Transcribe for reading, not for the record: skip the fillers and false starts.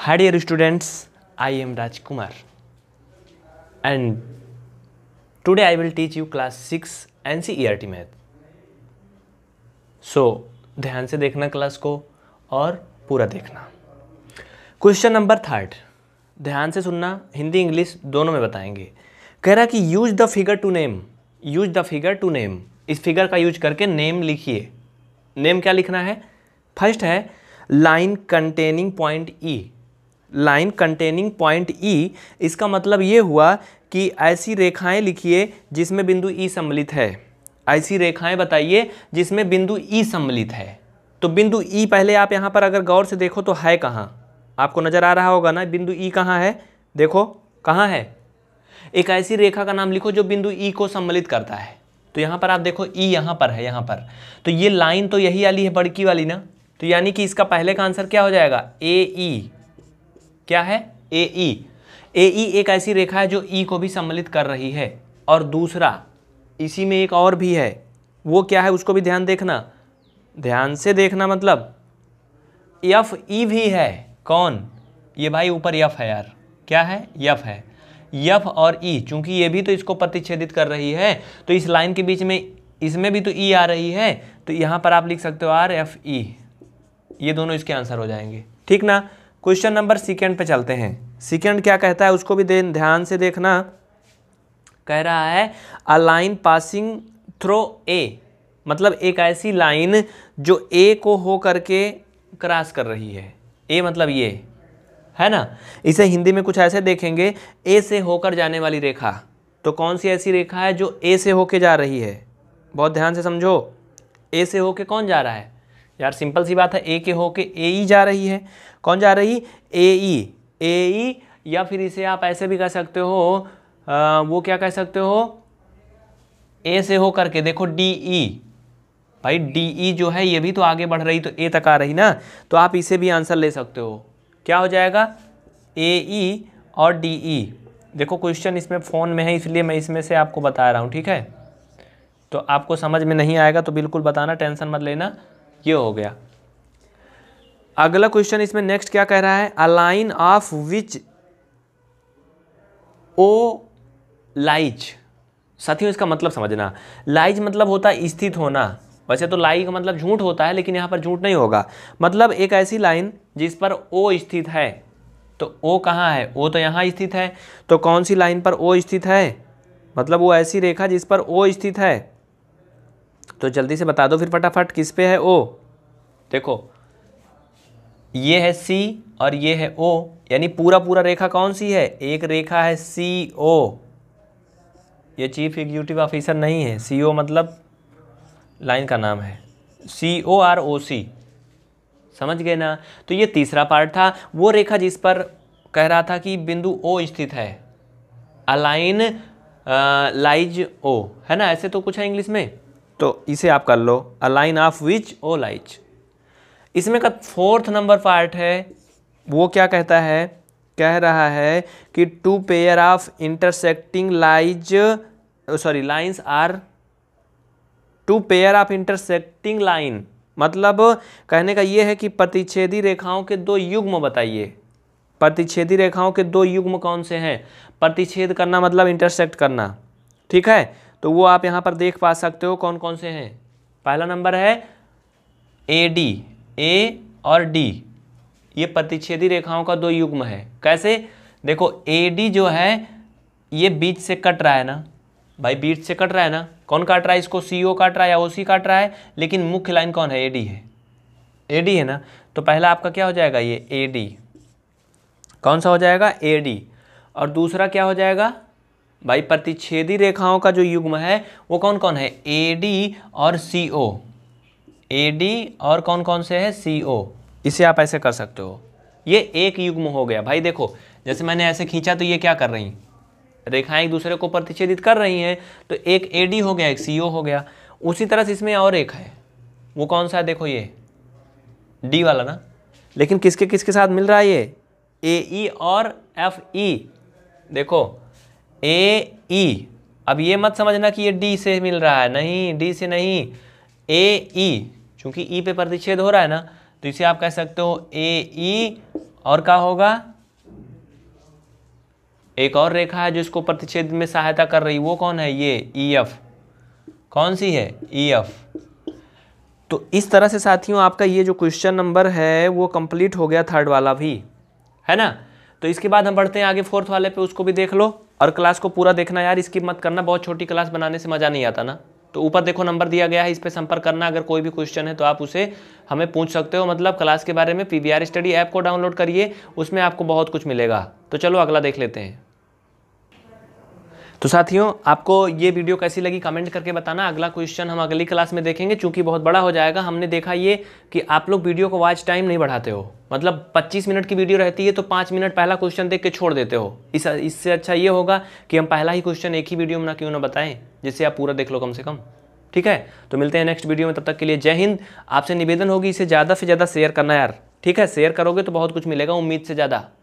Hi dear students, I am Rajkumar and today I will teach you class 6 NCERT math. So ध्यान से देखना class को और पूरा देखना। क्वेश्चन नंबर 3, ध्यान से सुनना, हिंदी इंग्लिश दोनों में बताएंगे। कह रहा कि use the figure to name, use the figure to name, इस फिगर का यूज करके नेम लिखिए। नेम क्या लिखना है? फर्स्ट है line containing point E. Line containing point E, इसका मतलब ये हुआ कि ऐसी रेखाएं लिखिए जिसमें बिंदु ई सम्मिलित है। ऐसी रेखाएं बताइए जिसमें बिंदु ई सम्मिलित है। तो बिंदु ई पहले आप यहाँ पर अगर गौर से देखो तो है कहाँ, आपको नज़र आ रहा होगा ना बिंदु ई कहाँ है? देखो कहाँ है। एक ऐसी रेखा का नाम लिखो जो बिंदु ई को सम्मिलित करता है। तो यहाँ पर आप देखो ई यहाँ पर है, यहाँ पर। तो ये लाइन तो यही वाली है, बड़की वाली ना। तो यानी कि इसका पहले का आंसर क्या हो जाएगा? ए ई। क्या है? ए ई। ए ई एक ऐसी रेखा है जो ई को भी सम्मिलित कर रही है। और दूसरा इसी में एक और भी है, वो क्या है उसको भी ध्यान देखना, ध्यान से देखना। मतलब यफ ई भी है। कौन? ये भाई ऊपर यफ है यार। क्या है? यफ है। यफ और ई, चूंकि ये भी तो इसको प्रतिच्छेदित कर रही है, तो इस लाइन के बीच में इसमें भी तो ई आ रही है। तो यहाँ पर आप लिख सकते हो आर एफ ई। ये दोनों इसके आंसर हो जाएंगे, ठीक ना। क्वेश्चन नंबर 2 पे चलते हैं। सेकंड क्या कहता है उसको भी ध्यान से देखना। कह रहा है a line passing through A, मतलब एक ऐसी लाइन जो ए को हो करके क्रॉस कर रही है। ए मतलब ये है ना। इसे हिंदी में कुछ ऐसे देखेंगे, ए से होकर जाने वाली रेखा। तो कौन सी ऐसी रेखा है जो ए से होके जा रही है? बहुत ध्यान से समझो। ए से होके कौन जा रहा है यार? सिंपल सी बात है, ए के होके ए ई जा रही है। कौन जा रही? ए ई। ए ई, या फिर इसे आप ऐसे भी कह सकते हो, वो क्या कह सकते हो, ए से हो करके देखो डी ई। भाई डी ई जो है ये भी तो आगे बढ़ रही, तो ए तक आ रही ना। तो आप इसे भी आंसर ले सकते हो। क्या हो जाएगा? ए ई और डी ई। देखो क्वेश्चन इसमें फ़ोन में है इसलिए मैं इसमें से आपको बता रहा हूँ, ठीक है। तो आपको समझ में नहीं आएगा तो बिल्कुल बताना, टेंशन मत लेना। ये हो गया। अगला क्वेश्चन इसमें नेक्स्ट क्या कह रहा है? A line of which O lies. साथियों इसका मतलब समझना, लाइज मतलब होता है स्थित होना। वैसे तो लाई का मतलब झूठ होता है, लेकिन यहाँ पर झूठ नहीं होगा। मतलब एक ऐसी लाइन जिस पर ओ स्थित है। तो ओ कहाँ है? ओ तो यहाँ स्थित है। तो कौन सी लाइन पर ओ स्थित है? मतलब वो ऐसी रेखा जिस पर ओ स्थित है। तो जल्दी से बता दो फिर फटाफट, किस पे है ओ? देखो ये है सी और ये है ओ, यानी पूरा पूरा रेखा कौन सी है? एक रेखा है सी ओ। ये चीफ एग्जीक्यूटिव ऑफिसर नहीं है, सी ओ मतलब लाइन का नाम है, सी ओ आर ओ सी। समझ गए ना। तो ये तीसरा पार्ट था, वो रेखा जिस पर कह रहा था कि बिंदु ओ स्थित है। अ लाइन लाइज ओ, है ना, ऐसे तो कुछ है इंग्लिश में। तो इसे आप कर लो, a line of which O lies. इसमें का 4th नंबर पार्ट है, वो क्या कहता है? कह रहा है कि two pair of intersecting lines are two pair of intersecting line. मतलब कहने का ये है कि प्रतिच्छेदी रेखाओं के दो युग्म बताइए। प्रतिच्छेदी रेखाओं के दो युग्म कौन से हैं? प्रतिच्छेद करना मतलब इंटरसेक्ट करना, ठीक है। तो वो आप यहाँ पर देख पा सकते हो कौन कौन से हैं। पहला नंबर है ए डी, ए और डी, ये प्रतिच्छेदी रेखाओं का दो युग्म है। कैसे? देखो ए डी जो है ये बीच से कट रहा है ना भाई, बीच से कट रहा है ना। कौन काट रहा है इसको? सी ओ काट रहा है या ओ सी काट रहा है, लेकिन मुख्य लाइन कौन है? ए डी है। ए डी है ना। तो पहला आपका क्या हो जाएगा? ये ए डी। कौन सा हो जाएगा? A D. और दूसरा क्या हो जाएगा भाई? प्रतिच्छेदी रेखाओं का जो युग्म है वो कौन कौन है? ए डी और सी ओ। ए डी और कौन कौन से है? सी ओ। इसे आप ऐसे कर सकते हो। ये एक युग्म हो गया भाई। देखो जैसे मैंने ऐसे खींचा तो ये क्या कर रही? रेखाएं एक दूसरे को प्रतिच्छेदित कर रही हैं। तो एक ए डी हो गया, एक सी ओ हो गया। उसी तरह से इसमें और एक है, वो कौन सा है? देखो ये डी वाला ना। लेकिन किसके किसके साथ मिल रहा है ये? ए ई और एफ ई। देखो ए ई। अब ये मत समझना कि ये डी से मिल रहा है, नहीं, डी से नहीं, ए ई। चूंकि ई पे प्रतिच्छेद हो रहा है ना, तो इसे आप कह सकते हो ए ई और क्या होगा, एक और रेखा है जो इसको प्रतिच्छेद में सहायता कर रही, वो कौन है, ये EF। कौन सी है, EF। तो इस तरह से साथियों आपका ये जो क्वेश्चन नंबर है वो कंप्लीट हो गया, थर्ड वाला भी, है ना। तो इसके बाद हम बढ़ते हैं आगे फोर्थ वाले पे, उसको भी देख लो और क्लास को पूरा देखना यार, स्किप मत करना, बहुत छोटी क्लास बनाने से मज़ा नहीं आता ना। तो ऊपर देखो नंबर दिया गया है, इस पर संपर्क करना, अगर कोई भी क्वेश्चन है तो आप उसे हमें पूछ सकते हो, मतलब क्लास के बारे में। PVR स्टडी ऐप को डाउनलोड करिए, उसमें आपको बहुत कुछ मिलेगा। तो चलो अगला देख लेते हैं। तो साथियों आपको ये वीडियो कैसी लगी कमेंट करके बताना। अगला क्वेश्चन हम अगली क्लास में देखेंगे, चूंकि बहुत बड़ा हो जाएगा। हमने देखा ये कि आप लोग वीडियो को वॉच टाइम नहीं बढ़ाते हो, मतलब 25 मिनट की वीडियो रहती है तो 5 मिनट पहला क्वेश्चन देख के छोड़ देते हो। इससे अच्छा ये होगा कि हम पहला ही क्वेश्चन एक ही वीडियो में ना क्यों ना बताएं, जिससे आप पूरा देख लो कम से कम। ठीक है, तो मिलते हैं नेक्स्ट वीडियो में, तब तक के लिए जय हिंद। आपसे निवेदन होगी इसे ज़्यादा से ज़्यादा शेयर करना यार, ठीक है। शेयर करोगे तो बहुत कुछ मिलेगा, उम्मीद से ज़्यादा।